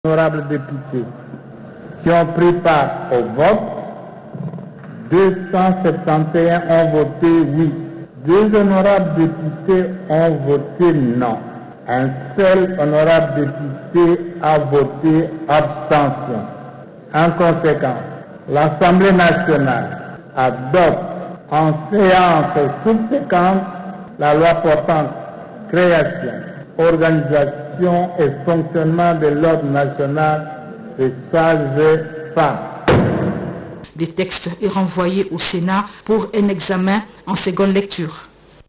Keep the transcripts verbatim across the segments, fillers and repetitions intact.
Honorables députés qui ont pris part au vote, deux cent soixante et un ont voté oui. Deux honorables députés ont voté non. Un seul honorable député a voté abstention. En conséquence, l'Assemblée nationale adopte en séance subséquente la loi portant création, organisation et fonctionnement de l'ordre national des sages-femmes. Le texte est renvoyé au Sénat pour un examen en seconde lecture.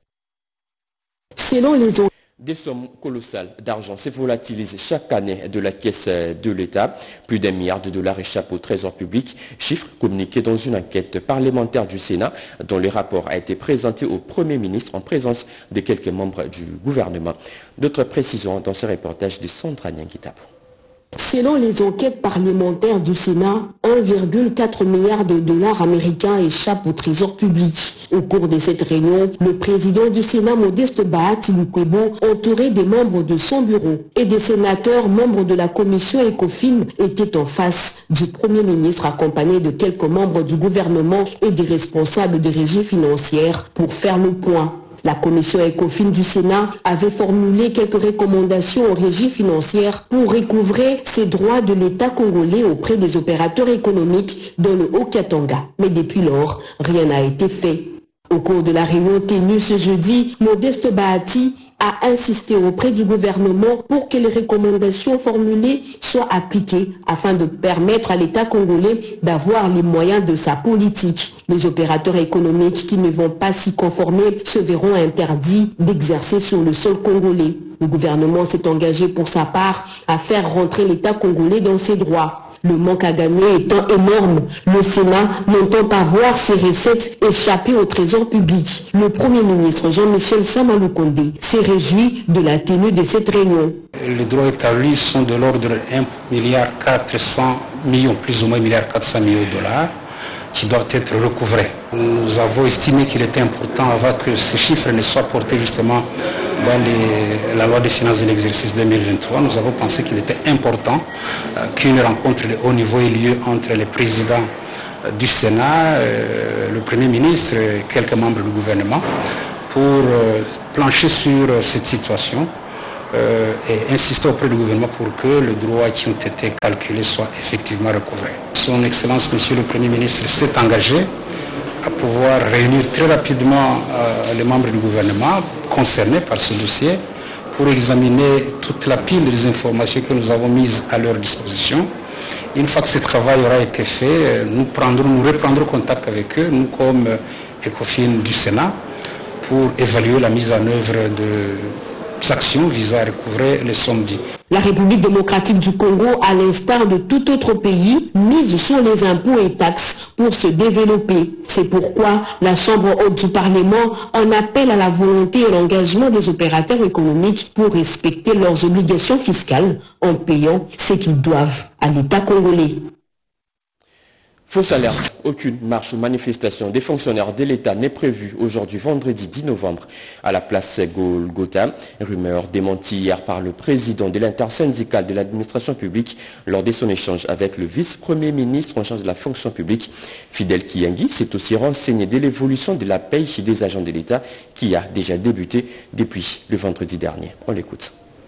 Selon les autres, des sommes colossales d'argent se volatilisent chaque année de la caisse de l'État. Plus d'un milliard de dollars échappent au trésor public, chiffre communiqué dans une enquête parlementaire du Sénat dont le rapport a été présenté au Premier ministre en présence de quelques membres du gouvernement. D'autres précisions dans ce reportage de Sandra Nyanguitabo. Selon les enquêtes parlementaires du Sénat, un virgule quatre milliard de dollars américains échappent au trésor public. Au cours de cette réunion, le président du Sénat, Modeste Bahati Lukwebo, entouré des membres de son bureau et des sénateurs membres de la commission ECOFIN, était en face du Premier ministre accompagné de quelques membres du gouvernement et des responsables des régies financières pour faire le point. La commission ECOFIN du Sénat avait formulé quelques recommandations aux régies financières pour recouvrer ces droits de l'État congolais auprès des opérateurs économiques dans le Haut-Katanga. Mais depuis lors, rien n'a été fait. Au cours de la réunion tenue ce jeudi, Modeste Bahati a insisté auprès du gouvernement pour que les recommandations formulées soient appliquées afin de permettre à l'État congolais d'avoir les moyens de sa politique. Les opérateurs économiques qui ne vont pas s'y conformer se verront interdits d'exercer sur le sol congolais. Le gouvernement s'est engagé pour sa part à faire rentrer l'État congolais dans ses droits. Le manque à gagner étant énorme, le Sénat n'entend pas voir ses recettes échapper au trésor public. Le Premier ministre Jean-Michel Sama Lukonde s'est réjoui de la tenue de cette réunion. Les droits établis sont de l'ordre de un milliard quatre cents millions, plus ou moins un milliard quatre cents millions de dollars, qui doivent être recouvrés. Nous avons estimé qu'il était important avant que ces chiffres ne soient portés justement dans les, la loi des finances de l'exercice deux mille vingt-trois. Nous avons pensé qu'il était important euh, qu'une rencontre de haut niveau ait lieu entre les présidents euh, du Sénat, euh, le Premier ministre et quelques membres du gouvernement pour euh, plancher sur euh, cette situation euh, et insister auprès du gouvernement pour que les droits qui ont été calculés soient effectivement recouvrés. Son Excellence, Monsieur le Premier ministre, s'est engagé à pouvoir réunir très rapidement euh, les membres du gouvernement concernés par ce dossier pour examiner toute la pile des informations que nous avons mises à leur disposition. Une fois que ce travail aura été fait, nous, prendrons, nous reprendrons contact avec eux, nous comme euh, ECOFIN du Sénat, pour évaluer la mise en œuvre de actions visant à recouvrer les sommes dites. La République démocratique du Congo, à l'instar de tout autre pays, mise sur les impôts et taxes pour se développer. C'est pourquoi la Chambre haute du Parlement en appelle à la volonté et l'engagement des opérateurs économiques pour respecter leurs obligations fiscales en payant ce qu'ils doivent à l'État congolais. Fausse alerte, aucune marche ou manifestation des fonctionnaires de l'État n'est prévue aujourd'hui vendredi dix novembre à la place Golgotha. Rumeur démentie hier par le président de l'intersyndicale de l'administration publique lors de son échange avec le vice-premier ministre en charge de la fonction publique. Fidel Kiyangi s'est aussi renseigné de l'évolution de la paye des agents de l'État qui a déjà débuté depuis le vendredi dernier. On l'écoute.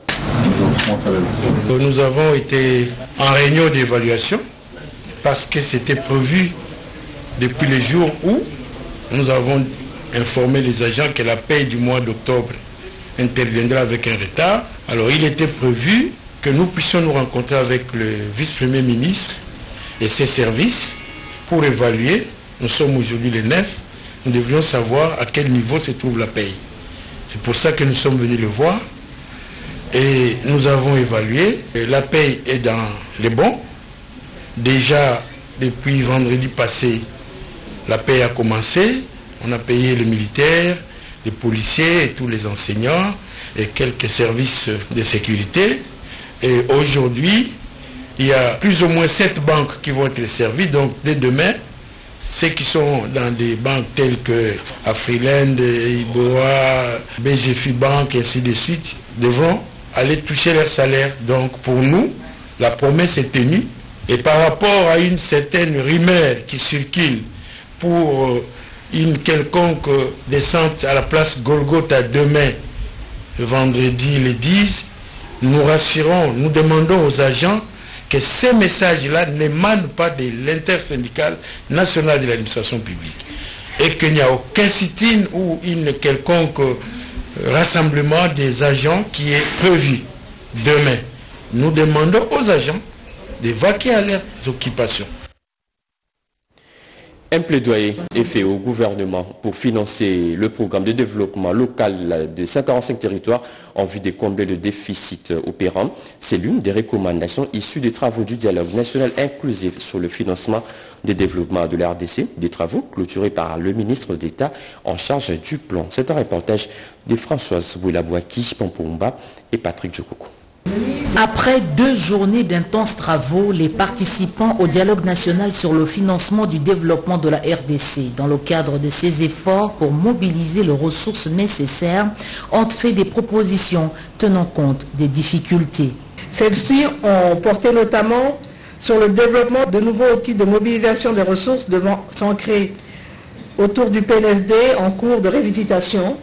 Nous avons été en réunion d'évaluation parce que c'était prévu depuis les jours où nous avons informé les agents que la paie du mois d'octobre interviendra avec un retard. Alors il était prévu que nous puissions nous rencontrer avec le vice-premier ministre et ses services pour évaluer. Nous sommes aujourd'hui le neuf, nous devrions savoir à quel niveau se trouve la paie. C'est pour ça que nous sommes venus le voir et nous avons évalué. La paie est dans les bons. Déjà, depuis vendredi passé, la paie a commencé. On a payé les militaires, les policiers et tous les enseignants et quelques services de sécurité. Et aujourd'hui, il y a plus ou moins sept banques qui vont être servies. Donc, dès demain, ceux qui sont dans des banques telles que Afriland, Iboa, B G F I Bank et ainsi de suite, devront aller toucher leur salaire. Donc, pour nous, la promesse est tenue. Et par rapport à une certaine rumeur qui circule pour une quelconque descente à la place Golgotha demain, vendredi le dix, nous rassurons, nous demandons aux agents que ces messages-là n'émanent pas de l'intersyndicale nationale de l'administration publique et qu'il n'y a aucun sit-in ou une quelconque rassemblement des agents qui est prévu demain. Nous demandons aux agents de vaquer à leurs occupations. Un plaidoyer est fait au gouvernement pour financer le programme de développement local de cent quarante-cinq territoires en vue de combler le déficit opérant. C'est l'une des recommandations issues des travaux du dialogue national inclusif sur le financement des développements de la R D C, des travaux clôturés par le ministre d'État en charge du plan. C'est un reportage de Françoise Bouilabouaki, Pampomba et Patrick Djokoko. Après deux journées d'intenses travaux, les participants au dialogue national sur le financement du développement de la R D C, dans le cadre de ces efforts pour mobiliser les ressources nécessaires, ont fait des propositions tenant compte des difficultés. Celles-ci ont porté notamment sur le développement de nouveaux outils de mobilisation des ressources devant s'ancrer autour du P N S D en cours de révisitation,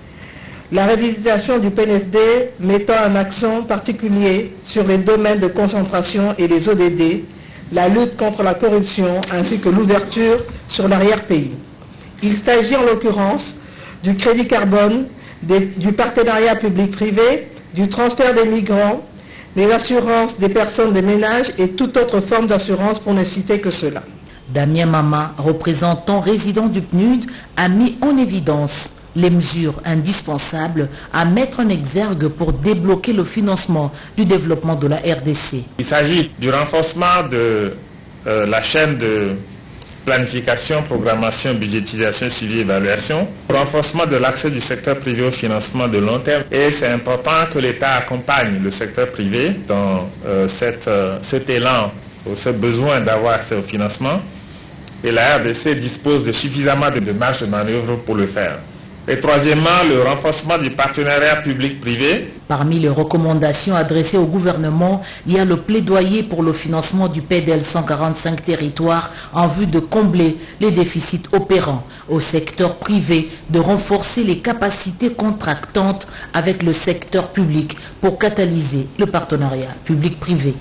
la révisitation du P N S D mettant un accent particulier sur les domaines de concentration et les O D D, la lutte contre la corruption ainsi que l'ouverture sur l'arrière-pays. Il s'agit en l'occurrence du crédit carbone, des, du partenariat public-privé, du transfert des migrants, des assurances des personnes des ménages et toute autre forme d'assurance pour ne citer que cela. Damien Mama, représentant résident du P N U D, a mis en évidence les mesures indispensables à mettre en exergue pour débloquer le financement du développement de la R D C. Il s'agit du renforcement de euh, la chaîne de planification, programmation, budgétisation, suivi et évaluation, renforcement de l'accès du secteur privé au financement de long terme. Et c'est important que l'État accompagne le secteur privé dans euh, cette, euh, cet élan, ou ce besoin d'avoir accès au financement. Et la R D C dispose de suffisamment de, de marge de manœuvre pour le faire. Et troisièmement, le renforcement du partenariat public-privé. Parmi les recommandations adressées au gouvernement, il y a le plaidoyer pour le financement du P D L cent quarante-cinq territoires en vue de combler les déficits opérants au secteur privé, de renforcer les capacités contractantes avec le secteur public pour catalyser le partenariat public-privé.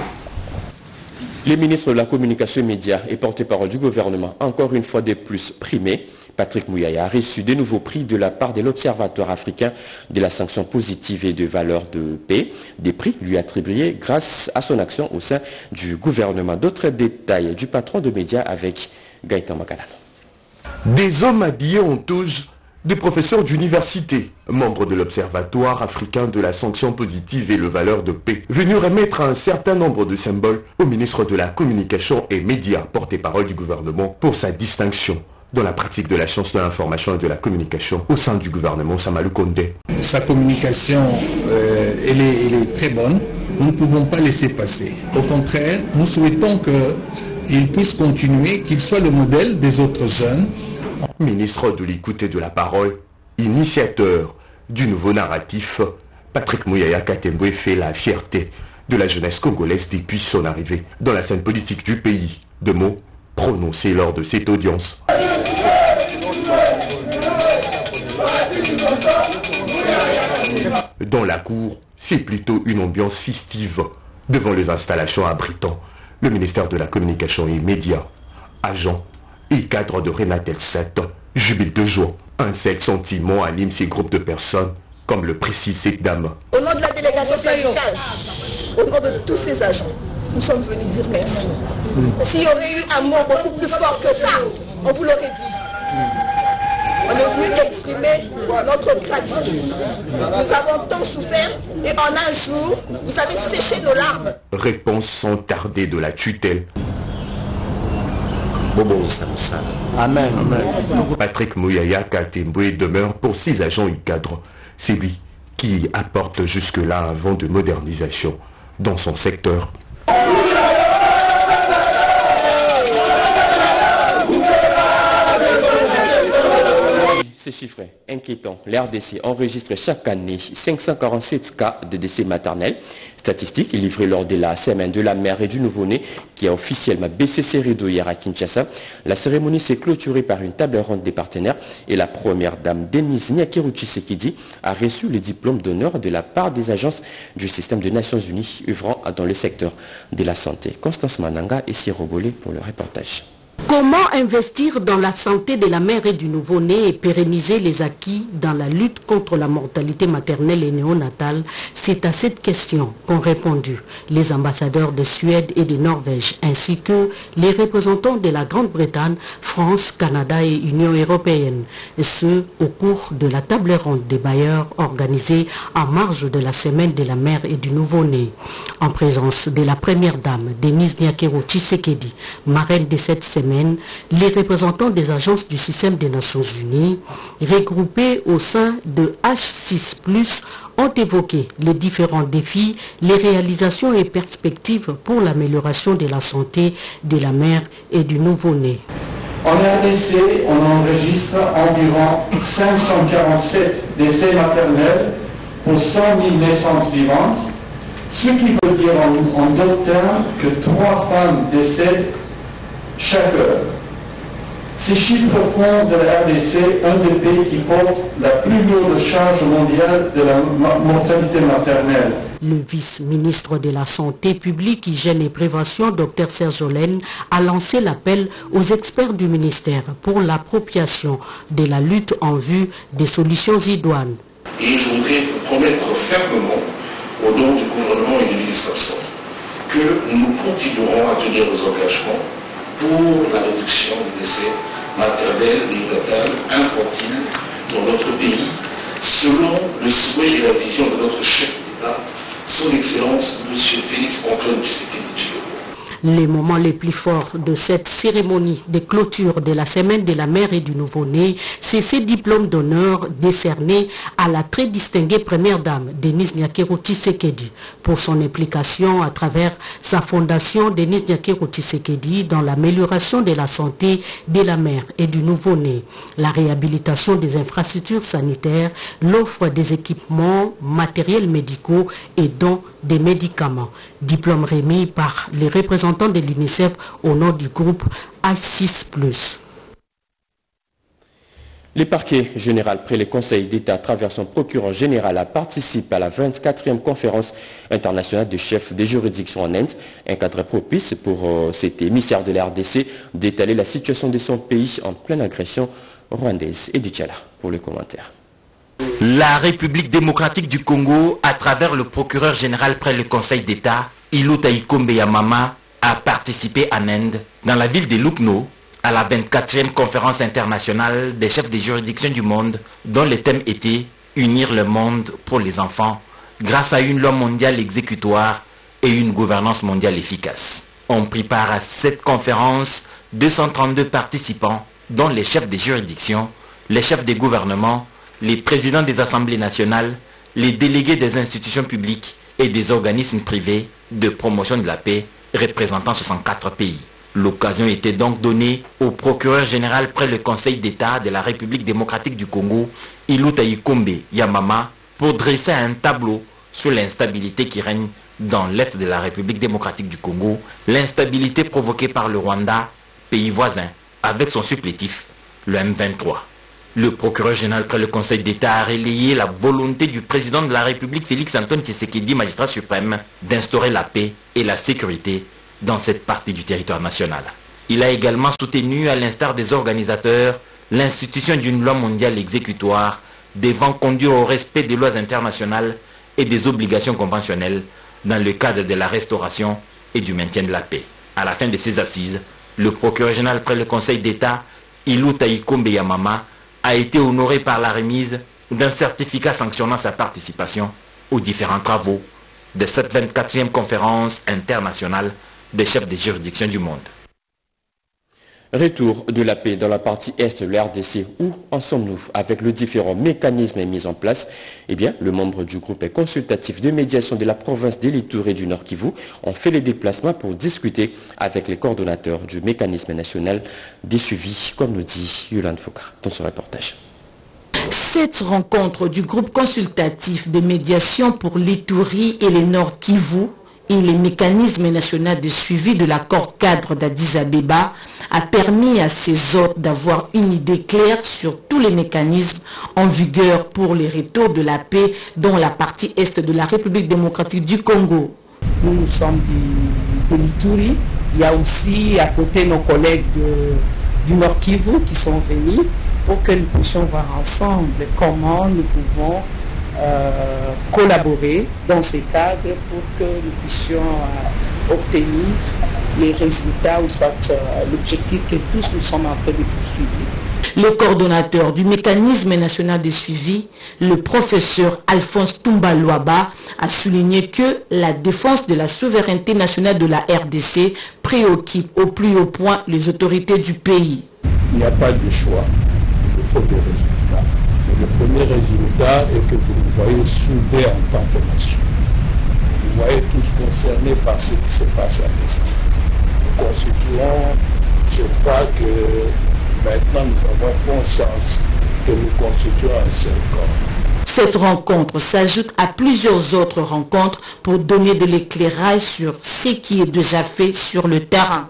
Les ministres de la Communication et Médias et porte-parole du gouvernement, encore une fois de plus primés. Patrick Mouyaya a reçu de nouveaux prix de la part de l'Observatoire africain de la sanction positive et de valeur de paix. Des prix lui attribués grâce à son action au sein du gouvernement. D'autres détails du patron de médias avec Gaëtan Magalan. Des hommes habillés en toge, des professeurs d'université, membres de l'Observatoire africain de la sanction positive et le valeur de paix, venus remettre un certain nombre de symboles au ministre de la Communication et Médias, porte-parole du gouvernement, pour sa distinction dans la pratique de la science de l'information et de la communication au sein du gouvernement Samalou Condé. Sa communication, euh, elle, est, elle est très bonne. Nous ne pouvons pas laisser passer. Au contraire, nous souhaitons qu'il puisse continuer, qu'il soit le modèle des autres jeunes. Ministre de l'écoute et de la parole, initiateur du nouveau narratif, Patrick Mouyaya Katembwe fait la fierté de la jeunesse congolaise depuis son arrivée dans la scène politique du pays. De mots prononcés lors de cette audience. Dans la cour, c'est plutôt une ambiance festive devant les installations abritant le ministère de la Communication et Médias. Agents et cadres de Renatel sept jubilent de joie. Un seul sentiment anime ces groupes de personnes, comme le précise cette dame. Au nom de la délégation syndicale, au nom de tous ces agents, nous sommes venus dire merci. S'il y aurait eu un mot beaucoup plus fort que ça, on vous l'aurait dit. On est venu exprimer notre gratitude. Nous avons tant souffert et en un jour, vous avez séché nos larmes. Réponse sans tarder de la tutelle. Amen. Amen. Patrick Mouyaya Katembwe demeure pour six agents et cadres. C'est lui qui apporte jusque-là un vent de modernisation dans son secteur. Ces chiffres inquiétants, l'R D C enregistre chaque année cinq cent quarante-sept cas de décès maternels. Statistiques livrées lors de la semaine de la mère et du nouveau-né qui a officiellement baissé ses rideaux hier à Kinshasa. La cérémonie s'est clôturée par une table ronde des partenaires et la première dame Denise Nyakero Tshisekedi a reçu le diplôme d'honneur de la part des agences du système des Nations Unies œuvrant dans le secteur de la santé. Constance Mananga et Sirogolé pour le reportage. Comment investir dans la santé de la mère et du nouveau-né et pérenniser les acquis dans la lutte contre la mortalité maternelle et néonatale? C'est à cette question qu'ont répondu les ambassadeurs de Suède et de Norvège, ainsi que les représentants de la Grande-Bretagne, France, Canada et Union européenne, et ce, au cours de la table ronde des bailleurs organisée en marge de la semaine de la mère et du nouveau-né. En présence de la première dame, Denise Nyakero Tshisekedi, marraine de cette semaine, les représentants des agences du système des Nations Unies, regroupés au sein de H six plus, ont évoqué les différents défis, les réalisations et perspectives pour l'amélioration de la santé de la mère et du nouveau-né. En R D C, on enregistre environ cinq cent quarante-sept décès maternels pour cent mille naissances vivantes, ce qui veut dire en, en d'autres termes que trois femmes décèdent chaque heure. Ces chiffres font de la R D C un des pays qui porte la plus lourde charge mondiale de la mortalité maternelle. Le vice-ministre de la Santé publique, Hygiène et Prévention, Dr Serge Olène, a lancé l'appel aux experts du ministère pour l'appropriation de la lutte en vue des solutions idoines. Et je voudrais promettre fermement, au nom du gouvernement et du ministre absent, que nous continuerons à tenir nos engagements pour la réduction des décès maternels, néonatales, infantiles dans notre pays, selon le souhait et la vision de notre chef d'État, son Excellence, M. Félix Antoine Tshisekedi Tshilombo. Les moments les plus forts de cette cérémonie de clôture de la semaine de la mère et du nouveau-né, c'est ces diplômes d'honneur décernés à la très distinguée première dame, Denise Nyakero Tshisekedi, pour son implication à travers sa fondation Denise Nyakero Tshisekedi dans l'amélioration de la santé de la mère et du nouveau-né, la réhabilitation des infrastructures sanitaires, l'offre des équipements matériels médicaux et dons des médicaments. Diplôme remis par les représentants de l'UNICEF au nom du groupe H six plus. Le parquet général près le Conseil d'État à travers son procureur général a participé à la vingt-quatrième conférence internationale des chefs des juridictions en Inde, un cadre propice pour euh, cet émissaire de la R D C d'étaler la situation de son pays en pleine agression rwandaise. Et Dichala pour le commentaire. La République démocratique du Congo, à travers le procureur général près le Conseil d'État, Iluta Ikombe Yamama, a participé en Inde, dans la ville de Lucknow, à la vingt-quatrième conférence internationale des chefs des juridictions du monde, dont le thème était « Unir le monde pour les enfants » grâce à une loi mondiale exécutoire et une gouvernance mondiale efficace. On prit part à cette conférence deux cent trente-deux participants, dont les chefs des juridictions, les chefs des gouvernements, les présidents des assemblées nationales, les délégués des institutions publiques et des organismes privés de promotion de la paix représentant soixante-quatre pays. L'occasion était donc donnée au procureur général près le Conseil d'État de la République démocratique du Congo, Iluta Ikombe Yamama, pour dresser un tableau sur l'instabilité qui règne dans l'Est de la République démocratique du Congo, l'instabilité provoquée par le Rwanda, pays voisin, avec son supplétif, le M vingt-trois. Le procureur général près le Conseil d'État a relayé la volonté du président de la République, Félix Antoine Tshisekedi, magistrat suprême, d'instaurer la paix et la sécurité dans cette partie du territoire national. Il a également soutenu, à l'instar des organisateurs, l'institution d'une loi mondiale exécutoire devant conduire au respect des lois internationales et des obligations conventionnelles dans le cadre de la restauration et du maintien de la paix. À la fin de ces assises, le procureur général près le Conseil d'État, Iluta Ikombe Yamama, a été honoré par la remise d'un certificat sanctionnant sa participation aux différents travaux de cette vingt-quatrième conférence internationale des chefs des juridictions du monde. Retour de la paix dans la partie est de l'R D C. Où en sommes-nous avec le différents mécanismes mis en place? Eh bien, le membre du groupe consultatif de médiation de la province d'Elitour et du Nord Kivu ont fait les déplacements pour discuter avec les coordonnateurs du mécanisme national des suivis, comme nous dit Yolande Foucault dans ce reportage. Cette rencontre du groupe consultatif de médiation pour l'Ituri et les Nord Kivu et les mécanismes nationaux de suivi de l'accord cadre d'Addis Abeba a permis à ces hôtes d'avoir une idée claire sur tous les mécanismes en vigueur pour les retours de la paix dans la partie est de la République démocratique du Congo. Nous, nous sommes du, de l'Ituri. Il y a aussi à côté nos collègues de, du Nord Kivu qui sont venus pour que nous puissions voir ensemble comment nous pouvons euh, collaborer dans ces cadres pour que nous puissions euh, obtenir les résultats ou soit euh, l'objectif que tous nous sommes en train de poursuivre. Le coordonnateur du mécanisme national de suivi, le professeur Alphonse Toumba-Louaba, a souligné que la défense de la souveraineté nationale de la R D C préoccupe au plus haut point les autorités du pays. Il n'y a pas de choix, il faut des résultats. Et le premier résultat est que vous nous voyez soudés en tant que nation. Vous voyez tous concernés par ce qui se passe à l'Est. Nous constituons, je crois que maintenant nous avons conscience que nous constituons un seul corps. Cette rencontre s'ajoute à plusieurs autres rencontres pour donner de l'éclairage sur ce qui est déjà fait sur le terrain.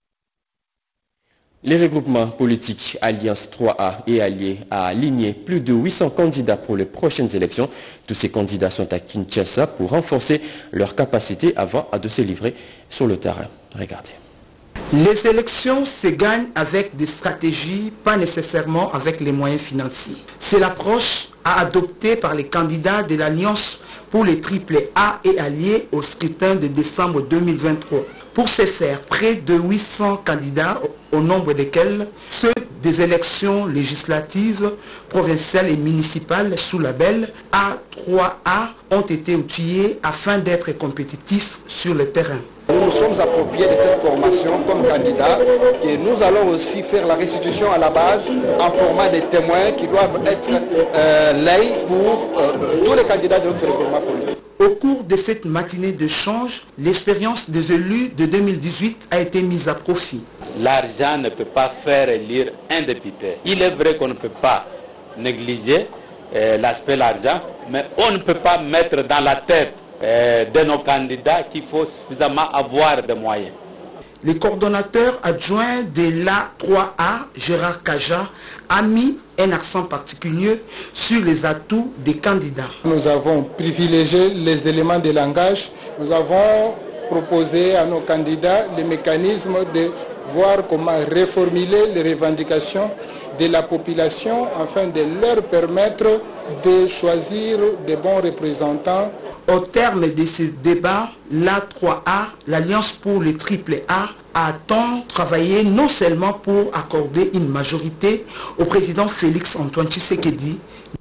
Les regroupements politiques Alliance trois A et Alliés a aligné plus de huit cents candidats pour les prochaines élections. Tous ces candidats sont à Kinshasa pour renforcer leur capacité avant de se livrer sur le terrain. Regardez. Les élections se gagnent avec des stratégies, pas nécessairement avec les moyens financiers. C'est l'approche à adopter par les candidats de l'Alliance pour les triple A et Alliés au scrutin de décembre deux mille vingt-trois. Pour ce faire, près de huit cents candidats, au nombre desquels ceux des élections législatives, provinciales et municipales sous label A trois A ont été outillés afin d'être compétitifs sur le terrain. Nous nous sommes appropriés de cette formation comme candidats et nous allons aussi faire la restitution à la base en format de témoins qui doivent être euh, laïcs pour euh, tous les candidats de notre regroupement politique. Au cours de cette matinée de change, l'expérience des élus de deux mille dix-huit a été mise à profit. L'argent ne peut pas faire élire un député. Il est vrai qu'on ne peut pas négliger euh, l'aspect l'argent, mais on ne peut pas mettre dans la tête euh, de nos candidats qu'il faut suffisamment avoir des moyens. Le coordonnateur adjoint de l'A trois A, Gérard Kaja, a mis un accent particulier sur les atouts des candidats. Nous avons privilégié les éléments de langage. Nous avons proposé à nos candidats les mécanismes de voir comment reformuler les revendications de la population afin de leur permettre de choisir des bons représentants. Au terme de ces débats, l'A trois A, l'Alliance pour le triple A, a tant travaillé non seulement pour accorder une majorité au président Félix Antoine Tshisekedi.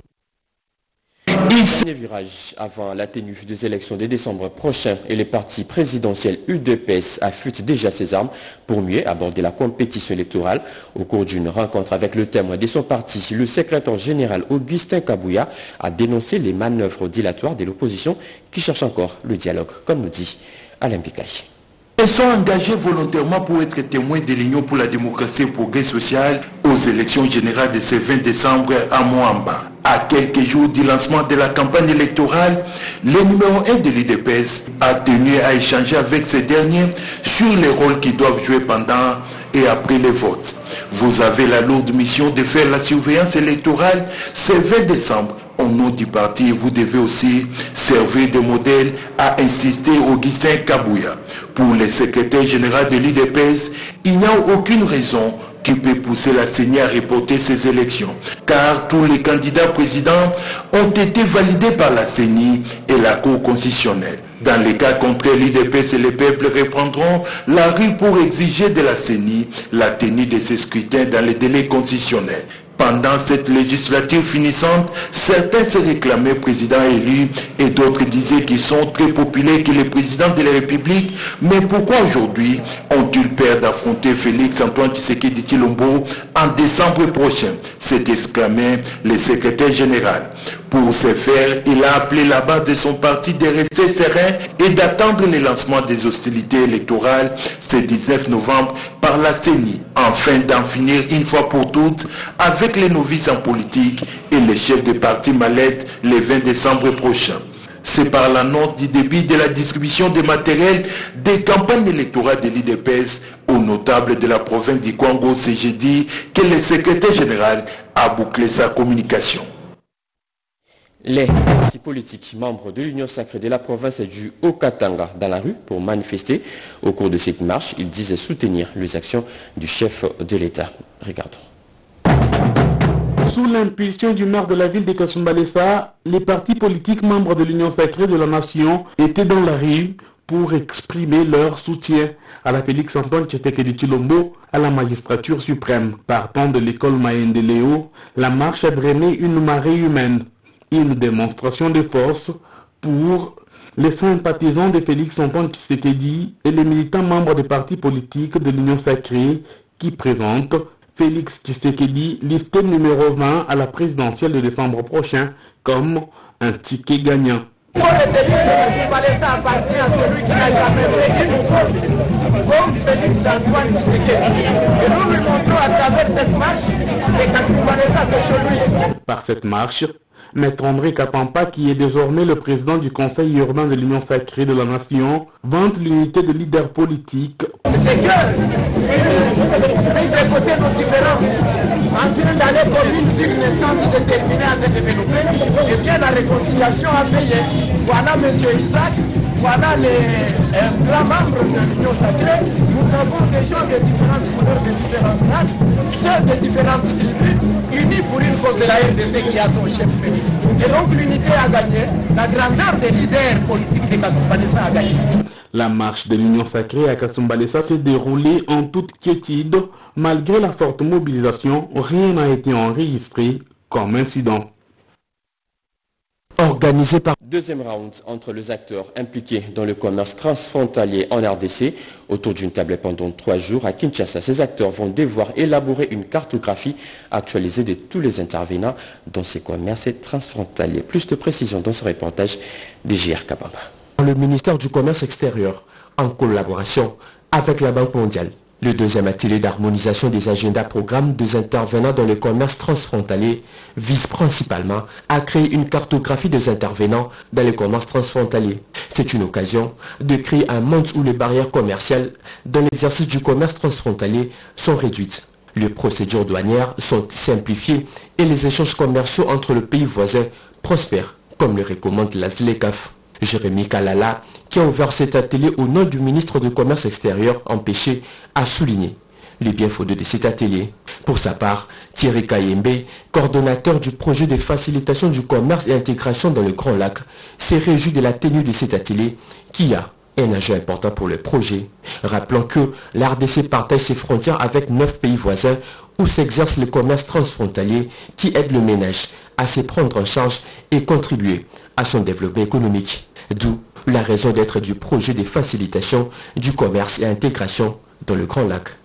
Dernier virage avant la tenue des élections de décembre prochain et les partis présidentiels U D P S affûtent déjà ses armes pour mieux aborder la compétition électorale. Au cours d'une rencontre avec le témoin de son parti, le secrétaire général Augustin Kabouya a dénoncé les manœuvres dilatoires de l'opposition qui cherche encore le dialogue, comme nous dit Alain Pikaï. Ils sont engagés volontairement pour être témoins de l'Union pour la démocratie et le progrès social aux élections générales de ce vingt décembre à Moamba. À quelques jours du lancement de la campagne électorale, le numéro un de l'U D P S a tenu à échanger avec ces derniers sur les rôles qu'ils doivent jouer pendant et après les votes. Vous avez la lourde mission de faire la surveillance électorale ce vingt décembre. Au nom du parti, vous devez aussi servir de modèle, a insisté Augustin Kabouya. Pour le secrétaire général de l'U D P S, il n'y a aucune raison qui peut pousser la C E N I à reporter ces élections, car tous les candidats présidents ont été validés par la C E N I et la Cour constitutionnelle. Dans les cas contraires, l'U D P S et le peuple reprendront la rue pour exiger de la C E N I la tenue de ces scrutins dans les délais constitutionnels. Pendant cette législature finissante, certains se réclamaient président élu et d'autres disaient qu'ils sont très populaires que les présidents de la République. Mais pourquoi aujourd'hui ont-ils peur d'affronter Félix Antoine Tshisekedi Tshilombo en décembre prochain? s'est exclamé le secrétaire général. Pour ce faire, il a appelé la base de son parti de rester serein et d'attendre le lancement des hostilités électorales ce dix-neuf novembre par la C E N I, afin d'en finir une fois pour toutes avec les novices en politique et les chefs de parti mallettes le vingt décembre prochain. C'est par l'annonce du début de la distribution des matériels des campagnes électorales de l'I D P S aux notables de la province du Congo ce jeudi que le secrétaire général a bouclé sa communication. Les partis politiques membres de l'Union sacrée de la province du Haut-Katanga dans la rue pour manifester. Au cours de cette marche, ils disent soutenir les actions du chef de l'État. Regardons. Sous l'impulsion du maire de la ville de Kasumbalesa, les partis politiques membres de l'Union sacrée de la nation étaient dans la rue pour exprimer leur soutien à la Félix Antoine Tshisekedi Tshilombo à la magistrature suprême. Partant de l'école Maende Léo, la marche a drainé une marée humaine. Une démonstration de force pour les sympathisants de Félix Antoine Tshisekedi et les militants membres des partis politiques de l'Union sacrée qui présentent Félix Tshisekedi, listé numéro vingt à la présidentielle de décembre prochain, comme un ticket gagnant. Il faut retenir que Kasumbalesa appartient à celui qui n'a jamais fait une faute, comme Félix Antoine Tshisekedi. Et nous lui montrons à travers cette marche que Kasumbalesa c'est chez lui. Par cette marche, Maître André Kapampa, qui est désormais le président du Conseil urbain de l'Union sacrée de la nation, vante l'unité de leaders politiques. C'est que, avec côté nos différences, en train d'aller comme une ville naissante déterminée à se développer, et bien la réconciliation a payé. Voilà M. Isaac, voilà les euh, grands membres de l'Union sacrée. Nous avons des gens de différentes couleurs, de différentes races, ceux de différentes tribus, unis pour une cause de la R D C qui a son chef Félix. Et donc l'unité a gagné, la grandeur des leaders politiques de Kasumbalesa a gagné. La marche de l'Union sacrée à Kasumbalesa s'est déroulée en toute quiétude. Malgré la forte mobilisation, rien n'a été enregistré comme incident. Organisé par deuxième round entre les acteurs impliqués dans le commerce transfrontalier en R D C autour d'une table pendant trois jours à Kinshasa. Ces acteurs vont devoir élaborer une cartographie actualisée de tous les intervenants dans ces commerces transfrontaliers. Plus de précisions dans ce reportage de J R Kabamba. Le ministère du Commerce extérieur, en collaboration avec la Banque mondiale, le deuxième atelier d'harmonisation des agendas programmes des intervenants dans le commerce transfrontalier vise principalement à créer une cartographie des intervenants dans le commerce transfrontalier. C'est une occasion de créer un monde où les barrières commerciales dans l'exercice du commerce transfrontalier sont réduites. Les procédures douanières sont simplifiées et les échanges commerciaux entre le pays voisin prospèrent, comme le recommande la ZLECAF. Jérémy Kalala, qui a ouvert cet atelier au nom du ministre du Commerce extérieur empêché, a souligné les bienfaits de cet atelier. Pour sa part, Thierry Kayembe, coordonnateur du projet de facilitation du commerce et intégration dans le Grand Lac, s'est réjoui de la tenue de cet atelier qui a un enjeu important pour le projet. Rappelons que l'R D C partage ses frontières avec neuf pays voisins où s'exerce le commerce transfrontalier qui aide le ménage à se prendre en charge et contribuer à son développement économique. D'où la raison d'être du projet de facilitation du commerce et intégration dans le Grand Lac.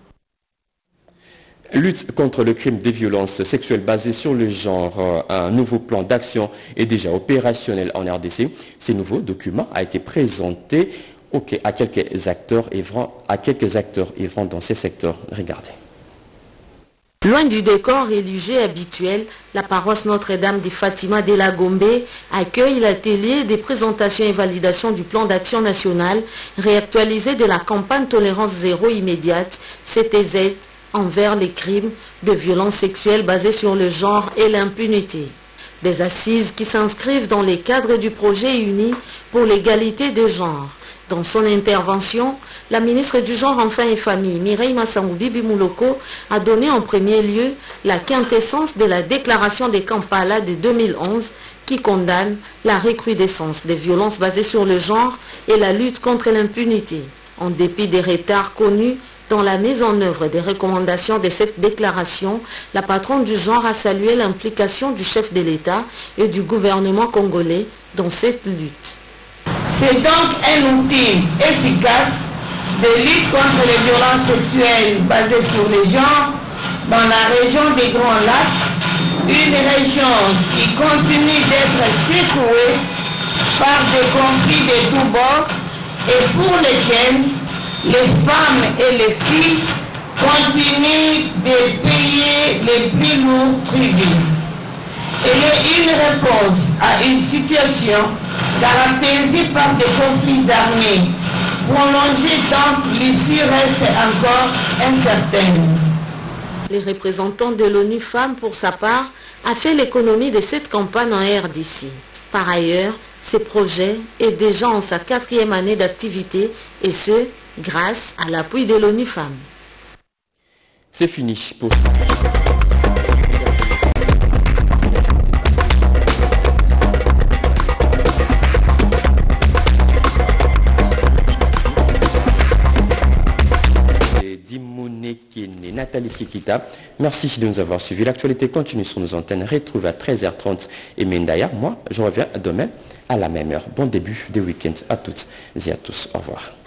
Lutte contre le crime des violences sexuelles basées sur le genre. Un nouveau plan d'action est déjà opérationnel en R D C. Ce nouveau document a été présenté à quelques acteurs œuvrant, à quelques acteurs œuvrant dans ces secteurs. Regardez. Loin du décor religieux habituel, la paroisse Notre-Dame de Fatima de la Gombe accueille l'atelier des présentations et validations du plan d'action national réactualisé de la campagne Tolérance Zéro immédiate, C T Z, envers les crimes de violences sexuelles basés sur le genre et l'impunité. Des assises qui s'inscrivent dans les cadres du projet uni pour l'égalité des genres. Dans son intervention, la ministre du Genre, Enfants et Famille, Mireille Massangoubi Bimouloko, a donné en premier lieu la quintessence de la déclaration de Kampala de deux mille onze qui condamne la recrudescence des violences basées sur le genre et la lutte contre l'impunité. En dépit des retards connus dans la mise en œuvre des recommandations de cette déclaration, la patronne du genre a salué l'implication du chef de l'État et du gouvernement congolais dans cette lutte. C'est donc un outil efficace de lutte contre les violences sexuelles basées sur les genres dans la région des Grands Lacs une région qui continue d'être secouée par des conflits de tous bords et pour lesquels les femmes et les filles continuent de payer les plus lourds tributs. Elle est une réponse à une situation caractérisée par des conflits armés prolongés tant l'issue reste encore incertaine. Les représentants de l'ONU Femmes, pour sa part, a fait l'économie de cette campagne en R D C. Par ailleurs, ce projet est déjà en sa quatrième année d'activité et ce, grâce à l'appui de l'ONU Femmes. C'est fini pour... Nathalie Kikita, merci de nous avoir suivis. L'actualité continue sur nos antennes. Retrouve à treize heures trente et Mendaya. Moi, je reviens demain à la même heure. Bon début de week-end à toutes et à tous. Au revoir.